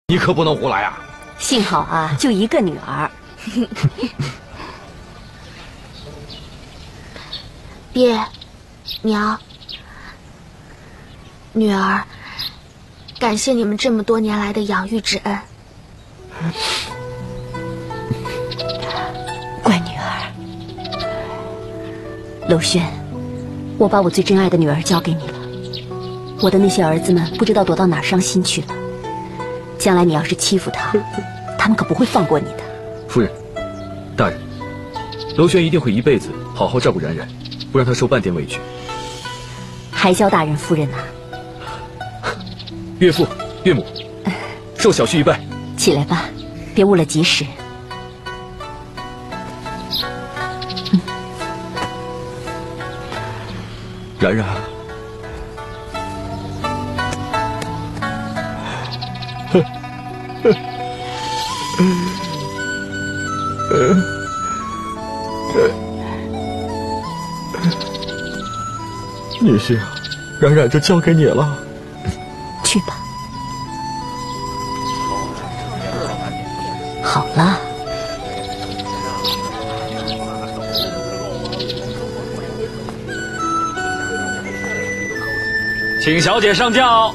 你可不能胡来啊！ 幸好啊，就一个女儿。 爹，娘，女儿，感谢你们这么多年来的养育之恩。 乖女儿，娄轩，我把我最珍爱的女儿交给你了。我的那些儿子们不知道躲到哪儿伤心去了。将来你要是欺负他，他们可不会放过你的。 夫人，大人，娄轩一定会一辈子好好照顾冉冉，不让她受半点委屈。 还教大人夫人呐、 岳父、岳母，受小婿一拜。 起来吧，别误了吉时。 冉冉，女婿，冉冉就交给你了。 去吧。好了。 请小姐上轿。